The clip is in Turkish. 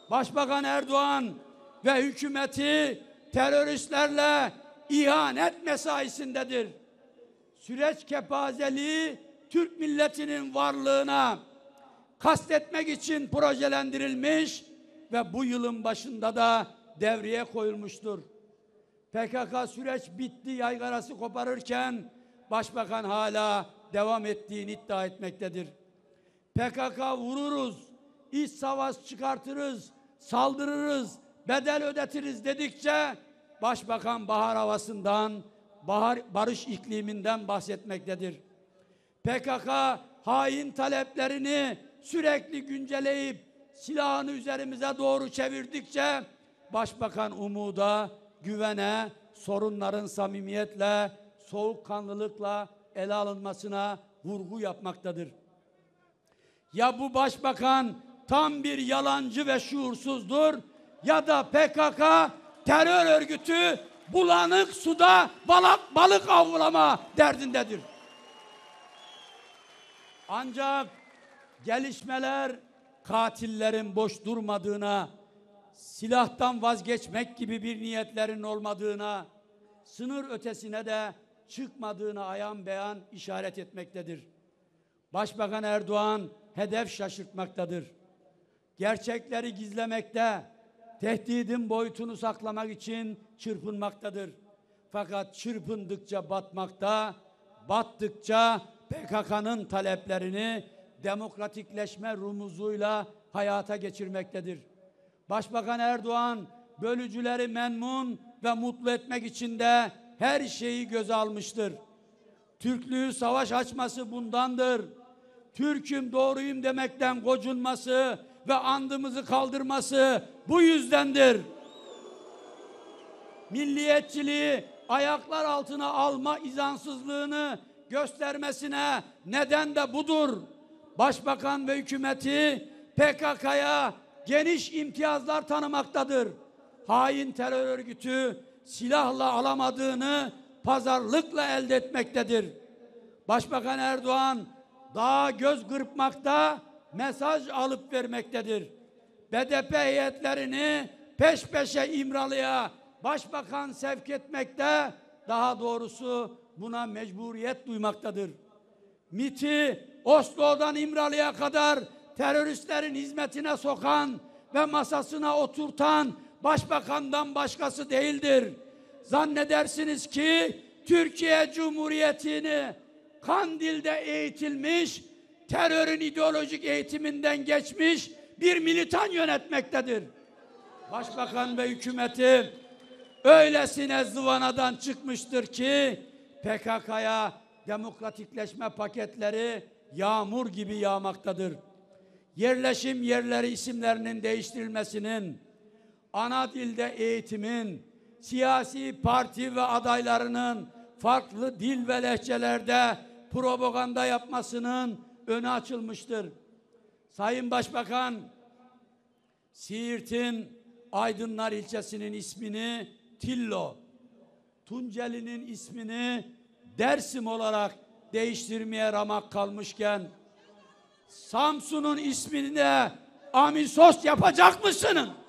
Başbakan Erdoğan ve hükümeti teröristlerle ihanet mesaisindedir. Süreç kepazeliği Türk milletinin varlığına kastetmek için projelendirilmiş ve bu yılın başında da devreye koyulmuştur. PKK süreç bitti yaygarası koparırken Başbakan hala devam ettiğini iddia etmektedir. PKK vururuz, iç savaş çıkartırız, saldırırız, bedel ödetiriz dedikçe Başbakan bahar havasından, barış ikliminden bahsetmektedir. PKK hain taleplerini sürekli güncelleyip silahını üzerimize doğru çevirdikçe Başbakan umuda, güvene, sorunların samimiyetle, soğukkanlılıkla ele alınmasına vurgu yapmaktadır. Ya bu başbakan tam bir yalancı ve şuursuzdur ya da PKK terör örgütü bulanık suda balık avlama derdindedir. Ancak gelişmeler katillerin boş durmadığına, silahtan vazgeçmek gibi bir niyetlerin olmadığına, sınır ötesine de çıkmadığına ayan beyan işaret etmektedir. Başbakan Erdoğan hedef şaşırtmaktadır. Gerçekleri gizlemekte, tehdidin boyutunu saklamak için çırpınmaktadır. Fakat çırpındıkça batmakta, battıkça PKK'nın taleplerini demokratikleşme rumuzuyla hayata geçirmektedir. Başbakan Erdoğan bölücüleri memnun ve mutlu etmek için de her şeyi göze almıştır. Türklüğü savaş açması bundandır. Türk'üm doğruyum demekten gocunması ve andımızı kaldırması bu yüzdendir. Milliyetçiliği ayaklar altına alma izansızlığını göstermesine neden de budur. Başbakan ve hükümeti PKK'ya geniş imtiyazlar tanımaktadır. Hain terör örgütü silahla alamadığını pazarlıkla elde etmektedir. Başbakan Erdoğan daha göz kırpmakta, mesaj alıp vermektedir. BDP heyetlerini peş peşe İmralı'ya başbakan sevk etmekte, daha doğrusu buna mecburiyet duymaktadır. MİT'i Oslo'dan İmralı'ya kadar teröristlerin hizmetine sokan ve masasına oturtan başbakandan başkası değildir. Zannedersiniz ki Türkiye Cumhuriyeti'ni Kandil'de eğitilmiş, terörün ideolojik eğitiminden geçmiş bir militan yönetmektedir. Başbakan ve hükümeti öylesine zıvanadan çıkmıştır ki PKK'ya demokratikleşme paketleri yağmur gibi yağmaktadır. Yerleşim yerleri isimlerinin değiştirilmesinin, ana dilde eğitimin, siyasi parti ve adaylarının farklı dil ve lehçelerde propaganda yapmasının önü açılmıştır. Sayın Başbakan, Siirt'in Aydınlar ilçesinin ismini Tillo, Tunceli'nin ismini Dersim olarak değiştirmeye ramak kalmışken, Samsun'un ismini de Amisos yapacak mısınız?